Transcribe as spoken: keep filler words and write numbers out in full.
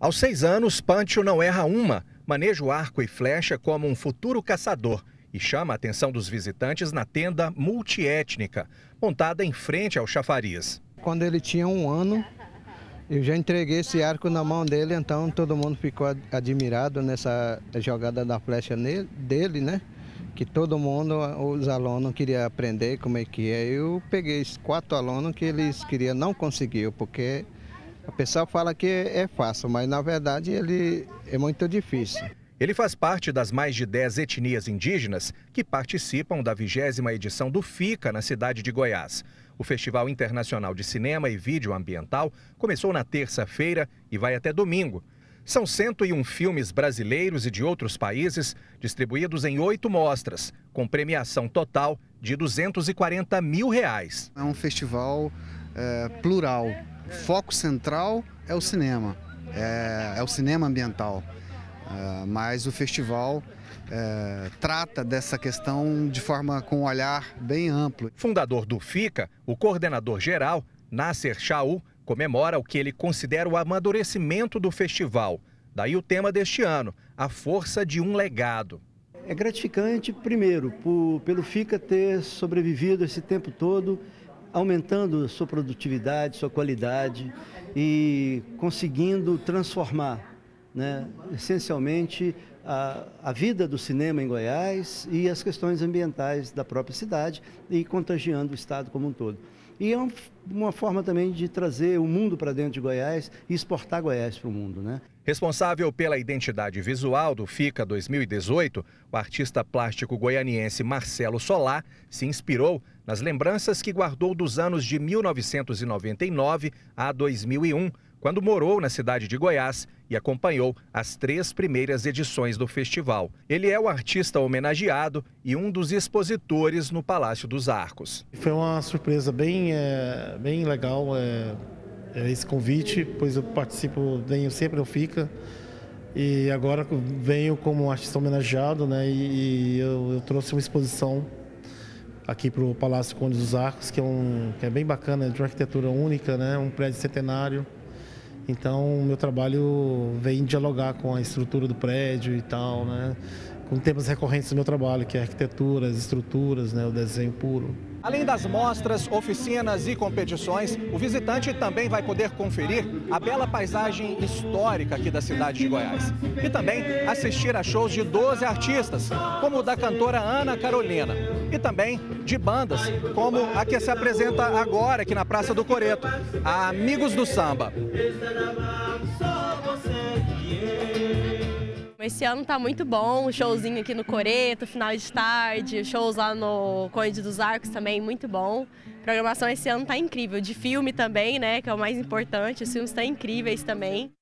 Aos seis anos, Pâncio não erra uma, maneja o arco e flecha como um futuro caçador e chama a atenção dos visitantes na tenda multiétnica, montada em frente ao chafariz. Quando ele tinha um ano, eu já entreguei esse arco na mão dele, então todo mundo ficou admirado nessa jogada da flecha nele, dele, né? Que todo mundo, os alunos queriam aprender como é que é. Eu peguei quatro alunos que eles queriam, não conseguiu, porque a pessoa fala que é fácil, mas na verdade ele é muito difícil. Ele faz parte das mais de dez etnias indígenas que participam da vigésima edição do FICA na cidade de Goiás. O Festival Internacional de Cinema e Vídeo Ambiental começou na terça-feira e vai até domingo. São cento e um filmes brasileiros e de outros países distribuídos em oito mostras, com premiação total de duzentos e quarenta mil reais. É um festival é, plural. O foco central é o cinema, é, é o cinema ambiental. É, mas o festival é, trata dessa questão de forma com um olhar bem amplo. Fundador do FICA, o coordenador geral, Nasser Chaou, comemora o que ele considera o amadurecimento do festival. Daí o tema deste ano, a força de um legado. É gratificante, primeiro, por, pelo FICA ter sobrevivido esse tempo todo, aumentando sua produtividade, sua qualidade e conseguindo transformar, né, essencialmente a, a vida do cinema em Goiás e as questões ambientais da própria cidade e contagiando o estado como um todo. E é um, uma forma também de trazer o mundo para dentro de Goiás e exportar Goiás para o mundo, né? Responsável pela identidade visual do FICA dois mil e dezoito, o artista plástico goianiense Marcelo Solá se inspirou nas lembranças que guardou dos anos de mil novecentos e noventa e nove a dois mil e um, quando morou na cidade de Goiás e acompanhou as três primeiras edições do festival. Ele é o artista homenageado e um dos expositores no Palácio dos Arcos. Foi uma surpresa bem, é, bem legal é, é esse convite, pois eu participo, venho sempre ao FICA e agora venho como artista homenageado, né, e, e eu, eu trouxe uma exposição aqui para o Palácio Conde dos Arcos, que é, um, que é bem bacana, de uma arquitetura única, né, um prédio centenário. Então, o meu trabalho vem dialogar com a estrutura do prédio e tal, né? Com temas recorrentes do meu trabalho, que é a arquitetura, as estruturas, né? O desenho puro. Além das mostras, oficinas e competições, o visitante também vai poder conferir a bela paisagem histórica aqui da cidade de Goiás. E também assistir a shows de doze artistas, como o da cantora Ana Carolina. E também de bandas, como a que se apresenta agora aqui na Praça do Coreto, a Amigos do Samba. Esse ano tá muito bom, o showzinho aqui no Coreto, final de tarde, shows lá no Conde dos Arcos também, muito bom. A programação esse ano tá incrível, de filme também, né, que é o mais importante, os filmes estão incríveis também.